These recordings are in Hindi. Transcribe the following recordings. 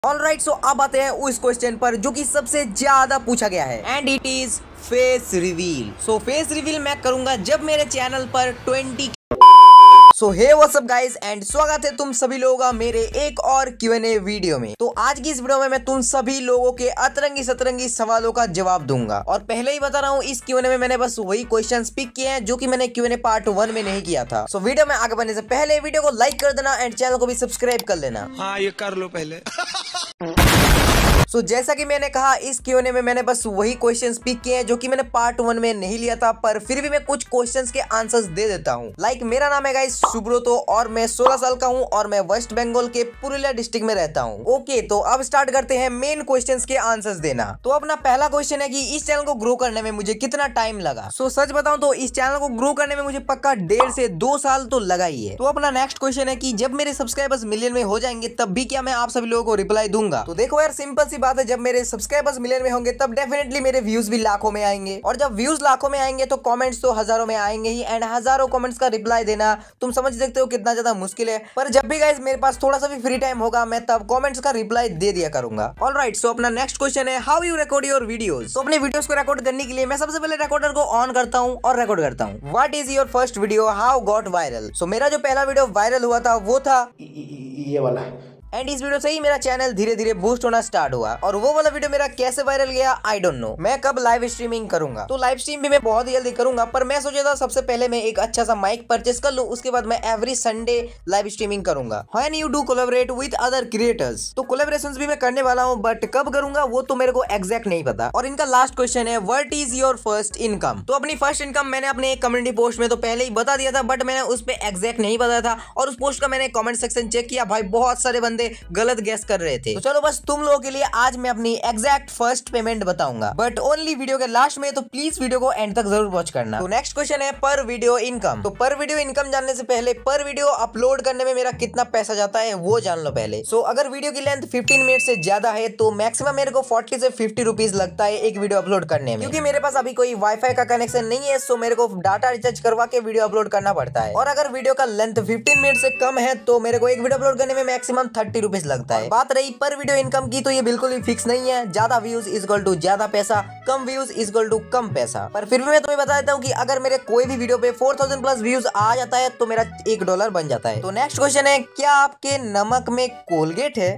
ऑलराइट, सो अब आते हैं उस क्वेश्चन पर जो कि सबसे ज्यादा पूछा गया है and it is face reveal. So face reveal मैं करूंगा जब मेरे चैनल पर 20। So hey what's up guys and स्वागत है तुम सभी लोगों का मेरे एक और Q&A वीडियो में। तो आज की इस वीडियो में मैं तुम सभी लोगों के अतरंगी सतरंगी सवालों का जवाब दूंगा। और पहले ही बता रहा हूँ, इस Q&A में मैंने बस वही क्वेश्चंस पिक किए हैं जो कि मैंने Q&A पार्ट 1 में नहीं किया था। सो वीडियो में आगे बढ़ने से पहले वीडियो को लाइक कर देना एंड चैनल को भी सब्सक्राइब कर लेना। हाँ, ये कर लो पहले। जैसा कि मैंने कहा, इस Q&A में मैंने बस वही क्वेश्चंस पिक किए हैं जो कि मैंने पार्ट 1 में नहीं लिया था, पर फिर भी मैं कुछ क्वेश्चंस के आंसर्स दे देता हूं। लाइक मेरा नाम है गाइस सुब्रतो और मैं 16 साल का हूं और मैं वेस्ट बंगाल के पुरुलिया डिस्ट्रिक्ट में रहता हूं। ओके, तो अब स्टार्ट करते हैं मेन क्वेश्चंस के आंसर्स देना। तो अपना पहला क्वेश्चन है कि इस चैनल को ग्रो करने में मुझे कितना टाइम लगा। सच बताऊं तो इस चैनल को ग्रो करने में मुझे पक्का 1.5 से 2 साल तो लगा ही है। तो अपना नेक्स्ट क्वेश्चन है कि जब मेरे सब्सक्राइबर्स मिलियन में हो जाएंगे तब भी क्या मैं आप सभी लोगों को रिप्लाई दूंगा। तो देखो यार, सिंपल सी बात है, जब मेरे सब्सक्राइबर्स मिलियन में होंगे तब डेफिनेटली मेरे व्यूज भी लाखों में आएंगे, और जब व्यूज लाखों में आएंगे तो कमेंट्स तो हजारों में आएंगे ही, एंड हजारों कमेंट्स का रिप्लाई देना तुम समझ सकते हो कितना ज्यादा मुश्किल है। पर जब भी गाइस मेरे पास थोड़ा सा भी फ्री टाइम होगा मैं तब कमेंट्स का रिप्लाई दे दिया करूंगा। ऑलराइट, सो अपना नेक्स्ट क्वेश्चन है how you record your videos. तो अपने वीडियोस को रिकॉर्ड करने के लिए मैं सबसे पहले रिकॉर्डर को ऑन करता हूं और रिकॉर्ड करता हूं। What is your first video how got viral. So मेरा जो पहला वीडियो वायरल हुआ था वो था ये वाला। एंड इस वीडियो से ही मेरा चैनल धीरे धीरे बूस्ट होना स्टार्ट हुआ। और वो वाला वीडियो मेरा कैसे वायरल गया आई डोंट नो। मैं कब लाइव स्ट्रीमिंग करूंगा, तो लाइव स्ट्रीम भी मैं बहुत ही जल्दी करूंगा, पर मैं सोचा था सबसे पहले मैं एक अच्छा सा माइक परचेस कर लूं, उसके बाद मैं एवरी संडे लाइव स्ट्रीमिंग करूंगा when you do collaborate with other creators. तो कोलैबोरेशंस भी मैं करने वाला हूं, बट कब करूंगा वो तो मेरे को एग्जैक्ट नहीं पता। और इनका लास्ट क्वेश्चन है what is your first income. तो अपनी फर्स्ट इनकम मैंने अपने एक कम्युनिटी पोस्ट में तो पहले ही बता दिया था, बट मैंने उस पर एग्जैक्ट नहीं बताया था, और उस पोस्ट का मैंने कमेंट सेक्शन चेक किया, भाई बहुत सारे बंदे गलत गैस कर रहे थे। तो चलो बस तुम लोगों के लिए आज मैं अपनी एग्जैक्ट फर्स्ट पेमेंट बताऊंगा, बट ओनली वीडियो के लास्ट में, तो प्लीज वीडियो को एंड तक जरूर वॉच करना। तो नेक्स्ट क्वेश्चन है पर वीडियो इनकम। तो पर वीडियो इनकम जानने से पहले पर वीडियो अपलोड करने में मेरा कितना पैसा जाता है वो जान लो पहले। अगर वीडियो की लेंथ 15 मिनट से ज्यादा है तो मैक्सिमम मेरे को 40 से 50 रुपीज लगता है एक वीडियो अपलोड करने में, क्योंकि मेरे पास अभी कोई वाईफाई का कनेक्शन नहीं है, सो मेरे को डाटा रिचार्ज करवा के वीडियो अपलोड करना पड़ता है। और अगर वीडियो का लेंथ 15 मिनट से कम है तो मेरे को एक वीडियो अपलोड करने में मैक्सिमम 30 रुपीज लगता है। बात रही पर वीडियो इनकम की, तो ये बिल्कुल भी फिक्स नहीं है। ज्यादा व्यूज इज इक्वल टू ज्यादा पैसा, कम व्यूज इज इक्वल टू कम पैसा। पर फिर भी मैं तुम्हें बता देता हूँ कि अगर मेरे कोई भी वीडियो पे 4000 प्लस व्यूज आ जाता है तो मेरा $1 बन जाता है। तो नेक्स्ट क्वेश्चन है क्या आपके नमक में कोलगेट है।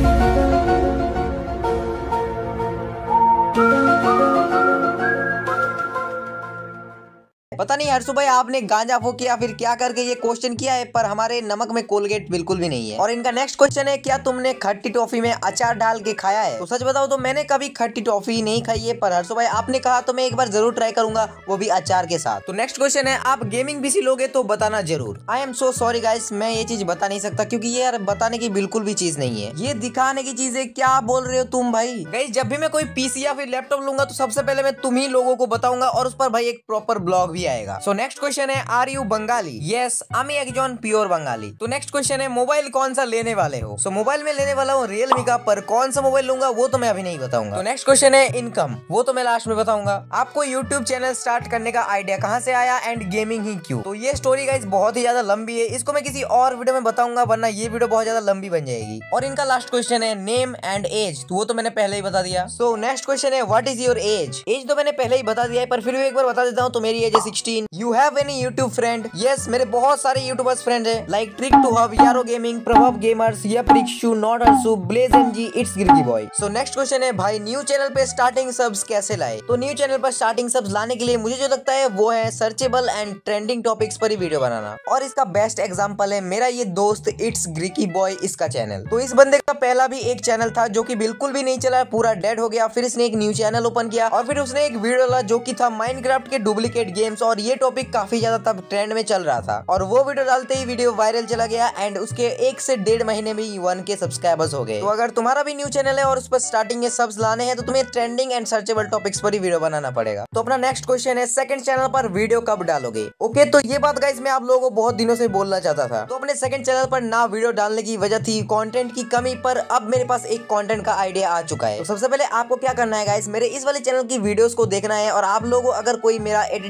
पता नहीं हर्षु भाई आपने गांजा फूक किया फिर क्या करके ये क्वेश्चन किया है, पर हमारे नमक में कोलगेट बिल्कुल भी नहीं है। और इनका नेक्स्ट क्वेश्चन है क्या तुमने खट्टी टॉफी में अचार डाल के खाया है। तो सच बताओ तो मैंने कभी खट्टी टॉफी नहीं खाई है, पर हर्षु भाई आपने कहा तो मैं एक बार जरूर ट्राई करूंगा, वो भी अचार के साथ। तो नेक्स्ट क्वेश्चन है आप गेमिंग पीसी लोगे तो बताना जरूर। I am so sorry guys, मैं ये चीज बता नहीं सकता क्योंकि ये यार बताने की बिल्कुल भी चीज नहीं है, ये दिखाने की चीज है। क्या बोल रहे हो तुम भाई। गाइस जब भी मैं कोई पीसी या फिर लैपटॉप लूंगा तो सबसे पहले मैं तुम ही लोगों को बताऊंगा, और उस पर भाई एक प्रॉपर ब्लॉग भी आएगा। सो नेक्स्ट क्वेश्चन है आर यू बंगाली। यस आमी एकजन प्योर बंगाली। तो नेक्स्ट क्वेश्चन है मोबाइल कौन सा लेने वाले हो। मोबाइल में लेने वाला हूँ रियलमी का, पर कौन सा मोबाइल लूंगा वो तो मैं अभी नहीं बताऊंगा। तो नेक्स्ट क्वेश्चन है इनकम, वो तो मैं लास्ट में बताऊंगा। आपको यूट्यूब चैनल स्टार्ट करने का आइडिया कहाँ से आया एंड गेमिंग ही क्यों। तो ये स्टोरी गाइस बहुत ही ज्यादा लंबी है, इसको मैं किसी और वीडियो में बताऊंगा, वरना ये वीडियो बहुत ज्यादा लंबी बन जाएगी। और इनका लास्ट क्वेश्चन है नेम एंड एज, तो वो तो मैंने पहले ही बता दिया। सो नेक्स्ट क्वेश्चन है what is your age. Age तो मैंने पहले ही बता दिया है, पर फिर भी एक बार बता देता हूँ। तो मेरी एज है 16। You have any YouTube friend. Yes मेरे बहुत सारे यूट्यूबर्स फ्रेंड है, like trick to hub, Yaaro gaming, Prabhav gamers, ये Prikshu, not Harshu, blaze MG, it's गिरगी बॉय। सो नेक्स्ट क्वेश्चन है भाई न्यू चैनल पे स्टार्टिंग सब्स कैसे लाए। तो न्यू चैनल पर स्टार्टिंग सब्स लाने के लिए मुझे जो लगता है वो है सर्चेबल एंड ट्रेंडिंग टॉपिक्स पर ही वीडियो बनाना, और इसका बेस्ट एग्जांपल है मेरा ये दोस्त इट्स ग्रिकी बॉय, इसका चैनल। तो इस बंदे का पहला भी एक चैनल था जो कि बिल्कुल भी नहीं चला, पूरा डेड हो गया। फिर इसने एक न्यू चैनल ओपन किया और फिर उसने एक वीडियो डाला जो कि था माइनक्राफ्ट के डुप्लीकेट गेम्स, और ये टॉपिक काफी ज्यादा तब ट्रेंड में चल रहा था, और वो वीडियो डालते ही वीडियो वायरल चला गया, एंड उसके 1 से 1.5 महीने में 1K सब्सक्राइबर्स हो गए। तो अगर तुम्हारा भी न्यू चैनल है और उस पर स्टार्टिंग में सब्स लाने हैं तो तुम्हें ट्रेंडिंग एंड सर्चेबल टॉपिक्स पर ही वीडियो बनाना पड़ेगा। तो अपना नेक्स्ट क्वेश्चन है सेकंड चैनल पर वीडियो कब डालोगे। ओके, तो ये बात गाइस मैं आप लोगों को बहुत दिनों से बोलना चाहता था। तो अपने सेकंड चैनल पर ना वीडियो डालने की वजह थी कंटेंट की कमी, पर अब मेरे पास एक कंटेंट का आइडिया आ चुका है। तो सबसे पहले आपको क्या करना है गाइस, मेरे इस वाले चैनल की वीडियोस को देखना है, और आप लोगों को अगर कोई मेरा एडिटिंग का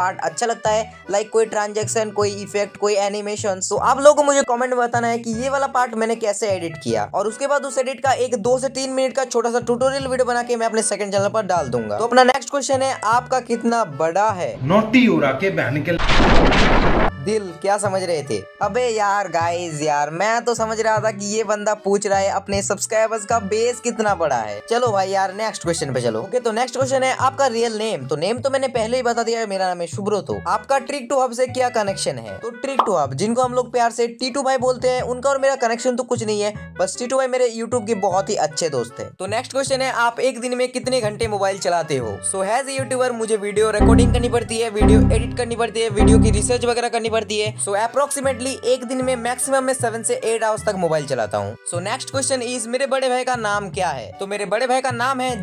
पार्ट अच्छा लगता है, लाइक कोई ट्रांजेक्शन, कोई इफेक्ट, कोई एनिमेशन, तो आप लोगों को मुझे कमेंट में बताना है कि ये वाला पार्ट मैंने कैसे एडिट किया, और उसके बाद उस एडिट का एक 2 से 3 मिनट का छोटा सा ट्यूटोरियल वीडियो बना के मैं अपने सेकंड चैनल पर डाल दूंगा। तो अपना नेक्स्ट क्वेश्चन है, आपका कितना बड़ा है? नोटी उड़ा के बहन के दिल। क्या समझ रहे थे? अबे यार गाइस यार, मैं तो समझ रहा था कि ये बंदा पूछ रहा है अपने सब्सक्राइबर्स का बेस कितना बड़ा है। चलो भाई यार नेक्स्ट क्वेश्चन पे चलो। ओके, तो नेक्स्ट क्वेश्चन है, आपका रियल नेम? तो नेम तो मैंने पहले ही बता दिया है, मेरा नाम है शुभ्रो। आपका ट्रिक टू हब से क्या कनेक्शन है? तो ट्रिक टू हब, जिनको हम लोग प्यार से टीटू भाई बोलते हैं, उनका और मेरा कनेक्शन तो कुछ नहीं है, बस टीटू भाई मेरे यूट्यूब के बहुत ही अच्छे दोस्त है। तो नेक्स्ट क्वेश्चन है, आप एक दिन में कितने घंटे मोबाइल चलाते हो? सो एज ए यूट्यूबर मुझे वीडियो रिकॉर्डिंग करनी पड़ती है, वीडियो एडिट करनी पड़ती है, वीडियो की रिसर्च वगैरह करनी पड़ती है। सो अप्रोक्सीमेटली एक दिन में मैक्सिमम में 7 से 8 आवर्स तक मोबाइल चलाता हूँ। सो नेक्स्ट क्वेश्चन इज, मेरे बड़े भाई का नाम क्या है? तो मेरे बड़े भाई का नाम है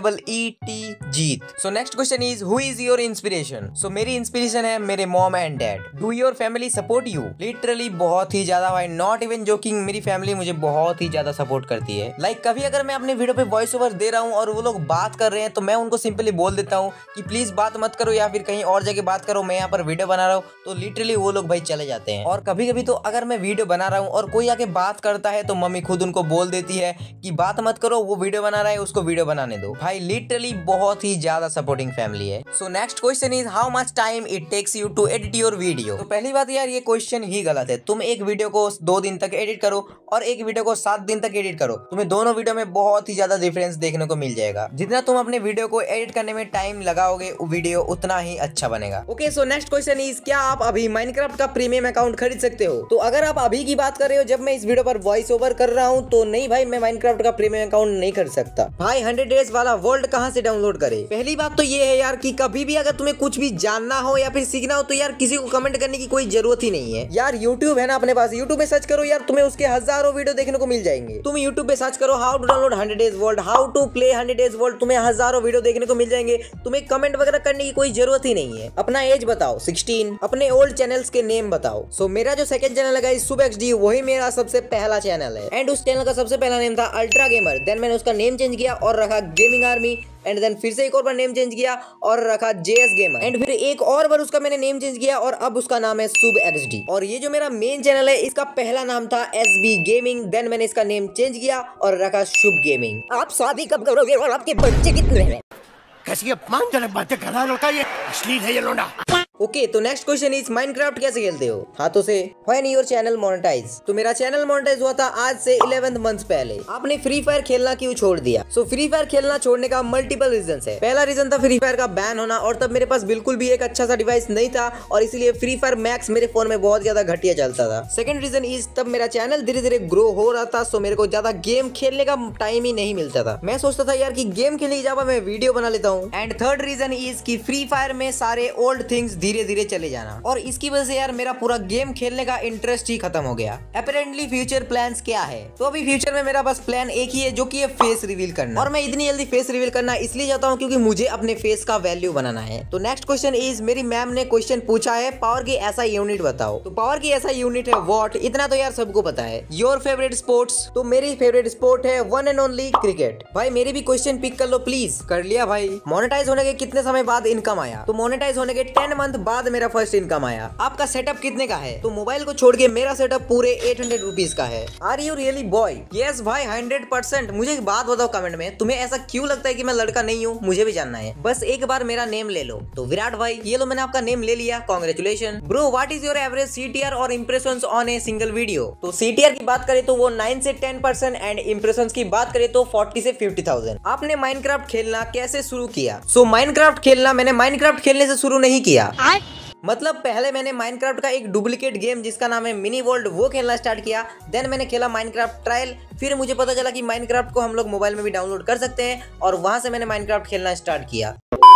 JEET Jeet. So next question is, who is your inspiration? So मेरी इंस्पिरेशन है मेरे mom and dad. Do your family support you? Literally बहुत ही ज्यादा भाई, नॉट इवन जोकिंग, मेरी फैमिली मुझे बहुत ही ज्यादा सपोर्ट करती है। लाइक कभी अगर मैं अपने वीडियो पे वॉइस ओवर दे रहा हूँ और वो लोग बात कर रहे हैं, तो मैं उनको सिंपली बोल देता हूँ कि प्लीज बात मत करो या फिर कहीं और जगह बात करो, मैं यहाँ पर वीडियो बना रहा हूँ। तो लिटरली वो लोग भाई चले जाते हैं। और कभी कभी तो अगर मैं वीडियो बना रहा हूँ और कोई आके बात करता है, तो मम्मी खुद उनको बोल देती है कि बात मत करो, वो वीडियो बना रहा है, उसको वीडियो बनाने दो। भाई लिटरली बहुत ही ज्यादा सपोर्टिंग फैमिली है। So next question is, how much time it takes you to edit your video? तो पहली बात यार, ये क्वेश्चन ही गलत है। तुम एक वीडियो को 2 दिन तक एडिट करो और एक वीडियो को 7 दिन तक एडिट करो, तुम्हें दोनों वीडियो में बहुत ही ज्यादा डिफरेंस देखने को मिल जाएगा। जितना तुम अपने वीडियो को एडिट करने में टाइम लगाओगे, वीडियो उतना ही अच्छा बनेगा। Okay, so next question is, क्या आप अभी माइनक्राफ्ट का प्रीमियम अकाउंट खरीद सकते हो? तो अगर आप अभी की बात कर रहे हो जब मैं इस वीडियो पर वॉइस ओवर कर रहा हूं, तो नहीं भाई, मैं माइनक्राफ्ट का प्रीमियम अकाउंट नहीं खरीद सकता। भाई 100 डेज वाला वर्ल्ड कहां से डाउनलोड करें? पहली बात तो ये है यार कि कभी भी अगर तुम्हें कुछ भी जानना हो या फिर सीखना हो, तो यार किसी को कमेंट करने की कोई जरूरत ही नहीं है यार। यूट्यूब है ना अपने पास, यूट्यूब में सर्च करो यार, तुम्हें उसके हजारों वीडियो देखने को मिल जाएंगे। तुम यूट्यूब पे सर्च करो how to download 100 days world, how to play 100 days world, तुम्हें हजारों वीडियो देखने को मिल जाएंगे। तुम्हें कमेंट वगैरह करने की कोई जरूरत ही नहीं है। अपना एज बताओ 16, अपने ओल्ड चैनल्स के नेम बताओ। सो मेरा जो सेकंड चैनल है गाइस शुभ XD, वही मेरा सबसे पहला चैनल है। एंड उस चैनल का सबसे पहला नेम था अल्ट्रा गेमर, देन मैंने उसका नेम चेंज किया और रखा गेमिंग आर्मी, एंड देन फिर से एक और बार नेम चेंज किया और रखा JS गेमर, एंड फिर एक और बार उसका मैंने नेम चेंज किया और अब उसका नाम है शुभ XD। और ये जो मेरा मेन चैनल है, इसका पहला नाम था SB गेमिंग, देन मैंने इसका नेम चेंज किया और रखा शुभ गेमिंग। आप शादी कब करोगे और आपके बच्चे कितने हैं? कैसी अपमानजनक बातें कर रहा है लड़का, ये अश्लील है ये लोंडा। ओके, तो नेक्स्ट क्वेश्चन इज, माइनक्राफ्ट कैसे खेलते हो? हाथों से। When your channel monetize? तो मेरा चैनल मोनेटाइज हुआ था आज से 11 मंथ पहले। आपने फ्री फायर खेलना क्यों छोड़ दिया? सो फ्री फायर खेलना छोड़ने का मल्टीपल रीजन है। पहला रीजन था फ्री फायर का बैन होना, और तब मेरे पास बिल्कुल भी एक अच्छा सा डिवाइस नहीं था और इसलिए फ्री फायर मैक्स मेरे फोन में बहुत ज्यादा घटिया चलता था। सेकंड रीजन इज, तब मेरा चैनल धीरे धीरे ग्रो हो रहा था, सो मेरे को ज्यादा गेम खेलने का टाइम ही नहीं मिलता था। मैं सोचता था यार कि गेम खेलने की जगह मैं वीडियो बना लेता हूँ। एंड थर्ड रीजन इज कि फ्री फायर में सारे ओल्ड थिंग्स धीरे धीरे चले जाना, और इसकी वजह से यार मेरा पूरा गेम खेलने का इंटरेस्ट ही खत्म हो गया। अपेरेंटली फ्यूचर प्लान्स क्या है? तो अभी फ्यूचर में मेरा बस प्लान एक ही है, जो कि है फेस रिवील करना। और मैं इतनी जल्दी फेस रिवील करना इसलिए चाहता हूँ क्योंकि मुझे अपने फेस का वैल्यू बनाना है। तो नेक्स्ट क्वेश्चन इज, मेरी मैम ने क्वेश्चन पूछा है, पावर की ऐसा यूनिट बताओ। तो पावर की ऐसा यूनिट है वॉट, इतना तो यार सबको पता है। Your favourite sports? तो मेरी फेवरेट स्पोर्ट है वन एंड ओनली क्रिकेट। भाई मेरी भी क्वेश्चन पिक कर लो प्लीज। कर लिया भाई। मोनेटाइज होने के कितने समय बाद इनकम आया? तो मोनेटाइज होने के 10 मंथ बाद मेरा फर्स्ट इनकम आया। आपका सेटअप कितने का है? तो मोबाइल को छोड़ के मेरा सेटअप पूरे 800 रुपीज का है। Are you really boy? Yes भाई 100%। मुझे एक बात बताओ कमेंट में, तुम्हें ऐसा क्यों लगता है कि मैं लड़का नहीं हूँ? मुझे भी जानना है। बस एक बार मेरा नेम ले लो। तो विराट भाई, ये लो मैंने आपका नेम ले लिया, congratulation. Bro what is your average CTR और impressions on a single video? तो CTR की बात करें तो वो 9 से 10% एंड इंप्रेशंस की बात करें तो 40 से 50,000। आपने माइनक्राफ्ट खेलना कैसे शुरू किया? सो माइनक्राफ्ट खेलना मैंने माइनक्राफ्ट खेलने से शुरू नहीं किया। मतलब पहले मैंने माइनक्राफ्ट का एक डुप्लीकेट गेम जिसका नाम है मिनी वर्ल्ड, वो खेलना स्टार्ट किया। देन मैंने खेला माइनक्राफ्ट ट्रायल, फिर मुझे पता चला कि माइनक्राफ्ट को हम लोग मोबाइल में भी डाउनलोड कर सकते हैं, और वहां से मैंने माइनक्राफ्ट खेलना स्टार्ट किया।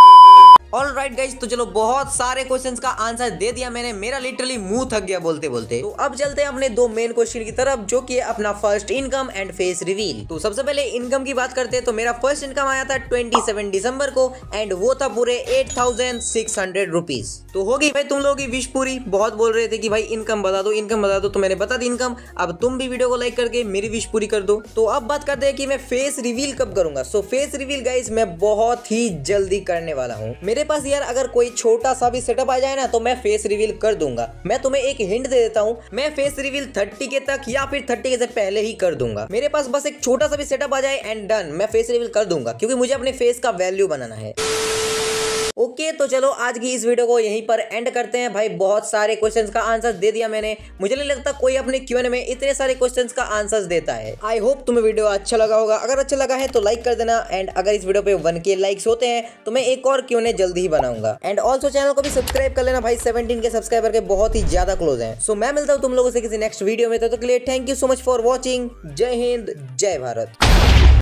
ऑलराइट गाइस, तो चलो बहुत सारे क्वेश्चंस का आंसर दे दिया मैंने, मेरा लिटरली मुंह थक गया बोलते बोलते। तो अब चलते हैं अपने 2 मेन क्वेश्चन की तरफ, जो कि है अपना first income and face reveal. तो सबसे पहले इनकम की बात करते हैं। तो मेरा फर्स्ट इनकम आया था 27 दिसंबर को, एंड वो था पूरे 8600 रुपीज। तो होगी भाई तुम लोगों की विश पूरी। बहुत बोल रहे थे कि भाई इनकम बता दो, इनकम बता दो, तो मैंने बता दी इनकम। अब तुम भी वीडियो को लाइक करके मेरी विश पूरी कर दो। तो अब बात करते हैं कि मैं फेस रिवील कब करूंगा। सो फेस रिवील गाइस मैं बहुत ही जल्दी करने वाला हूँ। मेरे मेरे पास यार अगर कोई छोटा सा भी सेटअप आ जाए ना तो मैं फेस रिवील कर दूंगा। मैं तुम्हें एक हिंट दे देता हूँ, मैं फेस रिवील 30 के तक या फिर 30 के से पहले ही कर दूंगा। मेरे पास बस एक छोटा सा भी सेटअप आ जाए एंड डन, मैं फेस रिवील कर दूंगा क्योंकि मुझे अपने फेस का वैल्यू बनाना है। ओके तो चलो आज की इस वीडियो को यहीं पर एंड करते हैं। भाई बहुत सारे क्वेश्चंस का आंसर दे दिया मैंने, मुझे नहीं लगता कोई अपने Q&A में इतने सारे क्वेश्चंस का आंसर्स देता है। आई होप तुम्हें वीडियो अच्छा लगा होगा, अगर अच्छा लगा है तो लाइक कर देना एंड अगर इस वीडियो पे 1K लाइक्स होते हैं तो मैं एक और Q&A जल्दी ही बनाऊंगा। एंड ऑल्सो चैनल को भी सब्सक्राइब कर लेना भाई, 17 के सब्सक्राइबर के बहुत ही ज्यादा क्लोज हैं। सो मैं मिलता हूँ तुम लोगों से किसी नेक्स्ट वीडियो में, तो के लिए thank you so much for watching. जय हिंद, जय भारत।